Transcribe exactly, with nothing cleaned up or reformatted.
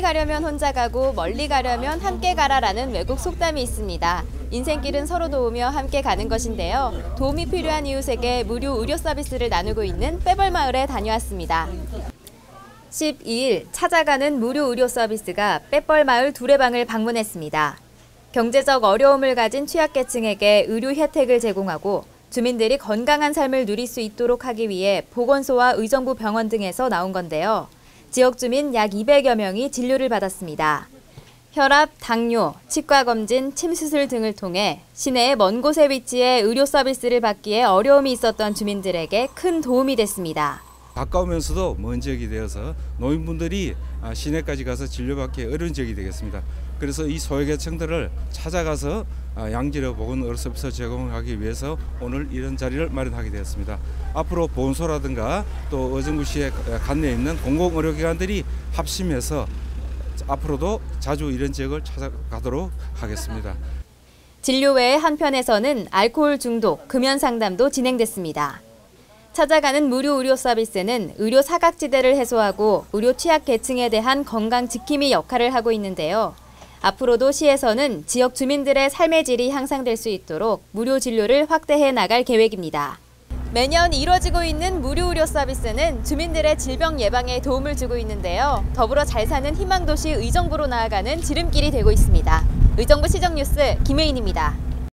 가려면 혼자 가고 멀리 가려면 함께 가라라는 외국 속담이 있습니다. 인생길은 서로 도우며 함께 가는 것인데요. 도움이 필요한 이웃에게 무료 의료 서비스를 나누고 있는 빼벌마을에 다녀왔습니다. 십이 일 찾아가는 무료 의료 서비스가 빼벌마을 두레방을 방문했습니다. 경제적 어려움을 가진 취약계층에게 의료 혜택을 제공하고 주민들이 건강한 삶을 누릴 수 있도록 하기 위해 보건소와 의정부 병원 등에서 나온 건데요. 지역 주민 약 이백여 명이 진료를 받았습니다. 혈압, 당뇨, 치과검진, 침수술 등을 통해 시내의 먼 곳에 위치해 의료 서비스를 받기에 어려움이 있었던 주민들에게 큰 도움이 됐습니다. 가까우면서도 먼 지역이 되어서 노인분들이 시내까지 가서 진료받기 어려운 지역이 되겠습니다. 그래서 이 소외계층들을 찾아가서 양질의 보건 의료 서비스 제공하기 위해서 오늘 이런 자리를 마련하게 되었습니다. 앞으로 보건소라든가 또 의정부시에 관내에 있는 공공의료기관들이 합심해서 앞으로도 자주 이런 지역을 찾아가도록 하겠습니다. 진료 외에 한편에서는 알코올 중독, 금연 상담도 진행됐습니다. 찾아가는 무료 의료 서비스는 의료 사각지대를 해소하고 의료 취약계층에 대한 건강 지킴이 역할을 하고 있는데요. 앞으로도 시에서는 지역 주민들의 삶의 질이 향상될 수 있도록 무료 진료를 확대해 나갈 계획입니다. 매년 이뤄지고 있는 무료 의료 서비스는 주민들의 질병 예방에 도움을 주고 있는데요. 더불어 잘 사는 희망도시 의정부로 나아가는 지름길이 되고 있습니다. 의정부 시정뉴스 김혜인입니다.